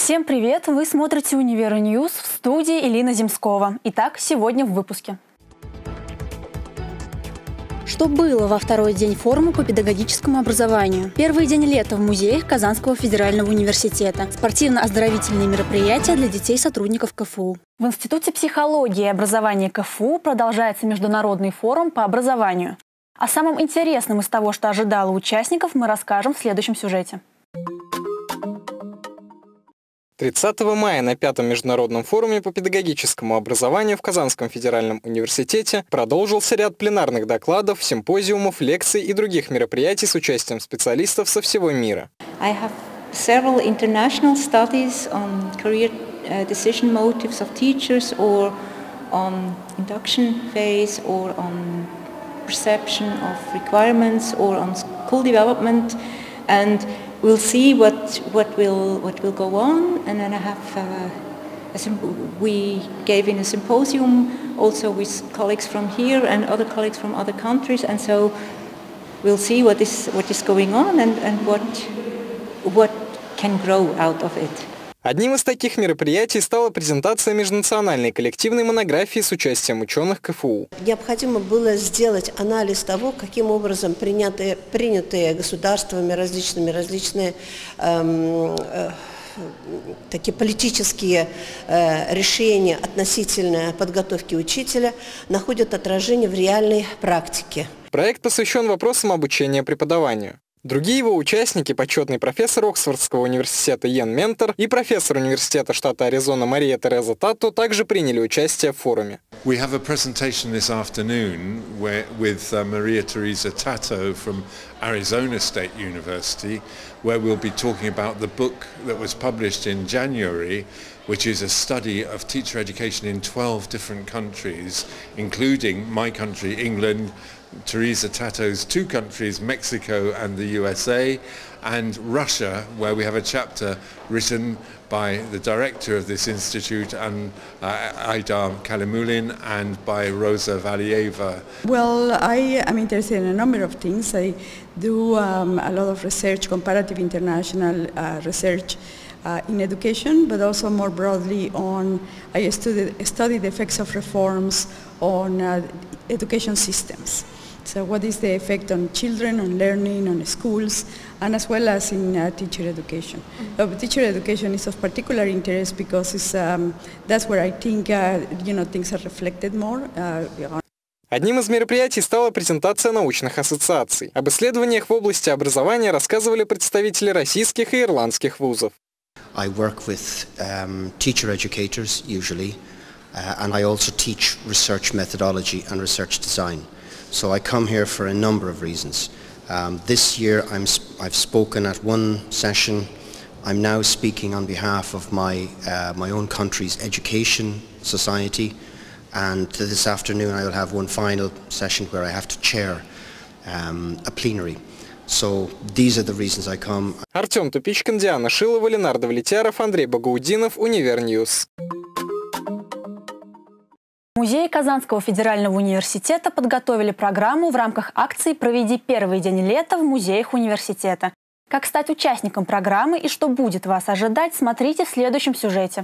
Всем привет! Вы смотрите Универньюз, в студии Элина Земскова. Итак, сегодня в выпуске. Что было во второй день форума по педагогическому образованию? Первый день лета в музеях Казанского федерального университета. Спортивно-оздоровительные мероприятия для детей сотрудников КФУ. В Институте психологии и образования КФУ продолжается международный форум по образованию. О самом интересном из того, что ожидало участников, мы расскажем в следующем сюжете. 30 мая на 5-м международном форуме по педагогическому образованию в Казанском федеральном университете продолжился ряд пленарных докладов, симпозиумов, лекций и других мероприятий с участием специалистов со всего мира. I have several international studies on career decision motives of teachers or on induction phase or on perception of requirements or on school development, and we'll see what will go on. And then I have we gave in a symposium also with colleagues from here and other colleagues from other countries, and so we'll see what is going on and what can grow out of it. Одним из таких мероприятий стала презентация межнациональной коллективной монографии с участием ученых КФУ. Необходимо было сделать анализ того, каким образом принятые государствами различные такие политические решения относительно подготовки учителя находят отражение в реальной практике. Проект посвящен вопросам обучения преподаванию. Другие его участники – почетный профессор Оксфордского университета Йен Ментор и профессор университета штата Аризона Мария Тереза Татто также приняли участие в форуме. We have a presentation this afternoon with Maria Teresa Tatto from Arizona State University, where we'll be talking about the book that was published in January, which is a study of teacher education in 12 different countries, including my country, England, Teresa Tatto's two countries, Mexico and the USA, and Russia, where we have a chapter written by the director of this institute, Aidar Kalimulin, and by Rosa Valieva. Well, I am interested in a number of things. I do a lot of research, comparative international research in education, but also more broadly I study the effects of reforms on education systems. So what is the effect on children, on learning, on schools, and as well as in teacher education. Teacher education is of particular interest because that's where I think things are reflected more. Одним из мероприятий стала презентация научных ассоциаций. Об исследованиях в области образования рассказывали представители российских и ирландских вузов. I work with teacher educators usually, and I also teach research methodology and research design. So I come here for a number of reasons. This year I've spoken at one session. I'm now speaking on behalf of my own country's education society, and this afternoon I will have one final session where I have to chair a plenary. So these are the reasons I come. Артем Тупичкин, Диана Шилова, Ленардо Влетяров, Андрей Багаудинов, Универньюз. Музеи Казанского федерального университета подготовили программу в рамках акции «Проведи первый день лета в музеях университета». Как стать участником программы и что будет вас ожидать, смотрите в следующем сюжете.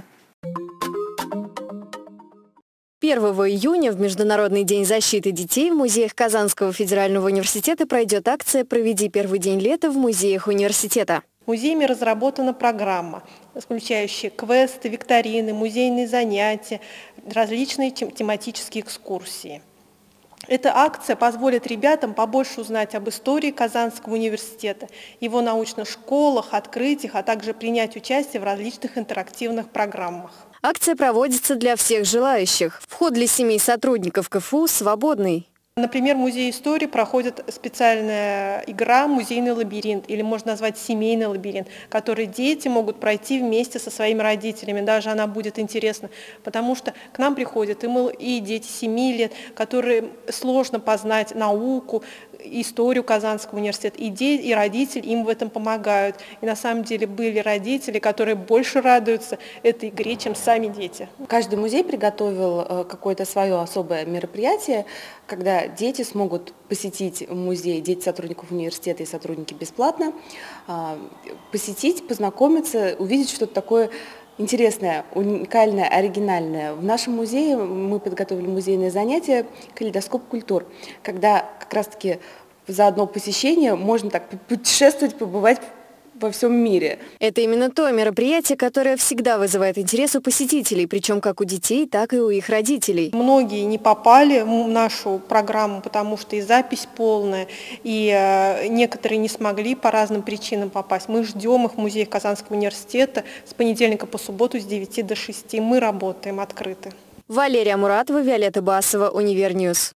1 июня в Международный день защиты детей в музеях Казанского федерального университета пройдет акция «Проведи первый день лета в музеях университета». Музеями разработана программа, включающая квесты, викторины, музейные занятия, различные тематические экскурсии. Эта акция позволит ребятам побольше узнать об истории Казанского университета, его научных школах, открытиях, а также принять участие в различных интерактивных программах. Акция проводится для всех желающих. Вход для семей сотрудников КФУ свободный. Например, в Музее истории проходит специальная игра «Музейный лабиринт», или можно назвать «Семейный лабиринт», который дети могут пройти вместе со своими родителями. Даже она будет интересна, потому что к нам приходят и дети 7 лет, которые сложно познать науку, историю Казанского университета, и родители им в этом помогают. И на самом деле были родители, которые больше радуются этой игре, чем сами дети. Каждый музей приготовил какое-то свое особое мероприятие, когда когда дети смогут посетить музей, дети сотрудников университета и сотрудники бесплатно, посетить, познакомиться, увидеть что-то такое интересное, уникальное, оригинальное. В нашем музее мы подготовили музейное занятие «Калейдоскоп культур», когда как раз-таки за одно посещение можно так путешествовать, побывать во всем мире. Это именно то мероприятие, которое всегда вызывает интерес у посетителей, причем как у детей, так и у их родителей. Многие не попали в нашу программу, потому что и запись полная, и некоторые не смогли по разным причинам попасть. Мы ждем их в музее Казанского университета с понедельника по субботу с 9 до 6. Мы работаем открыто. Валерия Муратова, Виолетта Басова, Универньюз.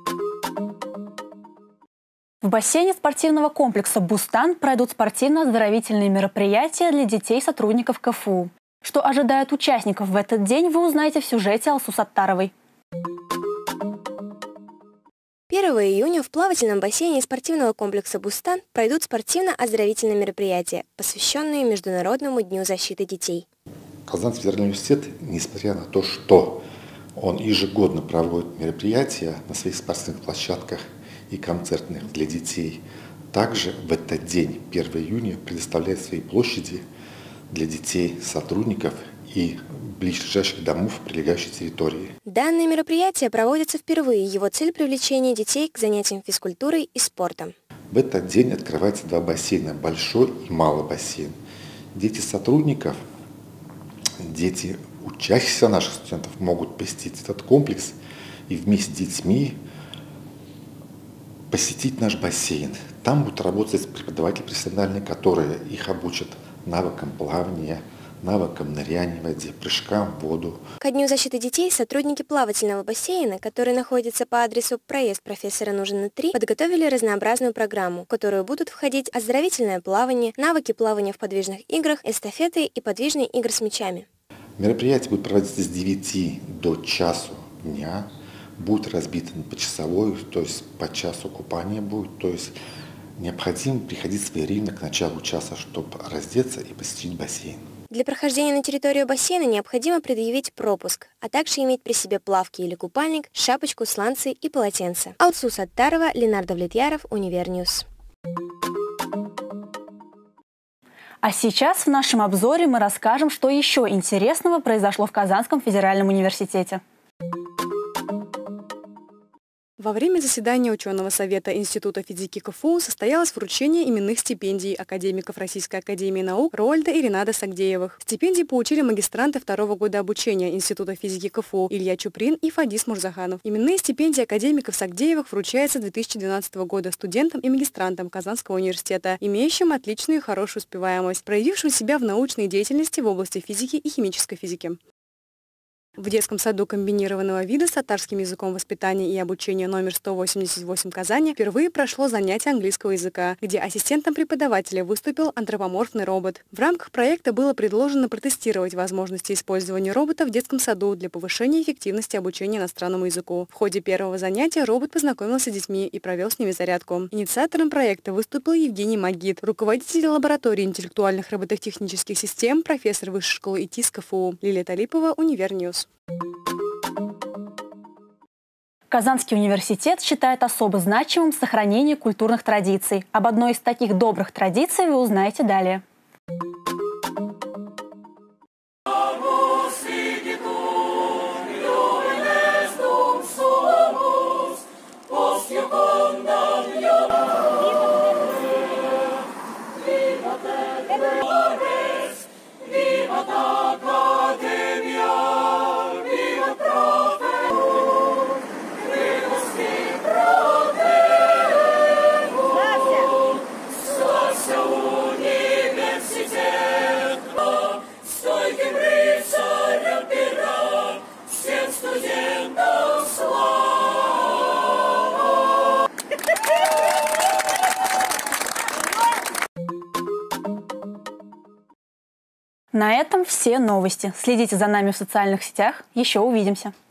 В бассейне спортивного комплекса «Бустан» пройдут спортивно-оздоровительные мероприятия для детей сотрудников КФУ. Что ожидает участников в этот день, вы узнаете в сюжете Алсу Саттаровой. 1 июня в плавательном бассейне спортивного комплекса «Бустан» пройдут спортивно-оздоровительные мероприятия, посвященные Международному дню защиты детей. Казанский федеральный университет, несмотря на то, что он ежегодно проводит мероприятия на своих спортивных площадках и концертных для детей, также в этот день, 1 июня, предоставляет свои площади для детей, сотрудников и ближайших домов прилегающей территории. Данное мероприятие проводится впервые. Его цель – привлечение детей к занятиям физкультурой и спортом. В этот день открывается 2 бассейна – большой и малый бассейн. Дети сотрудников, дети учащихся наших студентов могут посетить этот комплекс и вместе с детьми посетить наш бассейн. Там будут работать преподаватели профессиональные, которые их обучат навыкам плавания, навыкам ныряния в воде, прыжкам в воду. Ко Дню защиты детей сотрудники плавательного бассейна, который находится по адресу проезд профессора Нужина 3, подготовили разнообразную программу, в которую будут входить оздоровительное плавание, навыки плавания в подвижных играх, эстафеты и подвижные игры с мячами. Мероприятие будет проводиться с 9 до часу дня. Будет разбито на почасовой, то есть по часу купания будет, то есть необходимо приходить своевременно к началу часа, чтобы раздеться и посетить бассейн. Для прохождения на территорию бассейна необходимо предъявить пропуск, а также иметь при себе плавки или купальник, шапочку, сланцы и полотенце. Алсу Саттарова, Ленардо Влетьяров, Универньюз. А сейчас в нашем обзоре мы расскажем, что еще интересного произошло в Казанском федеральном университете. Во время заседания ученого совета Института физики КФУ состоялось вручение именных стипендий академиков Российской академии наук Роальда и Рената Сагдеевых. Стипендии получили магистранты 2-го года обучения Института физики КФУ Илья Чуприн и Фадис Мурзаханов. Именные стипендии академиков Сагдеевых вручаются с 2012 года студентам и магистрантам Казанского университета, имеющим отличную и хорошую успеваемость, проявившим себя в научной деятельности в области физики и химической физики. В детском саду комбинированного вида с татарским языком воспитания и обучения номер 188 Казани впервые прошло занятие английского языка, где ассистентом преподавателя выступил антропоморфный робот. В рамках проекта было предложено протестировать возможности использования робота в детском саду для повышения эффективности обучения иностранному языку. В ходе первого занятия робот познакомился с детьми и провел с ними зарядку. Инициатором проекта выступил Евгений Магид, руководитель лаборатории интеллектуальных робототехнических систем, профессор Высшей школы ИТИС КФУ. Лилия Талипова, Универньюз. Казанский университет считает особо значимым сохранение культурных традиций. Об одной из таких добрых традиций вы узнаете далее. На этом все новости. Следите за нами в социальных сетях. Еще увидимся.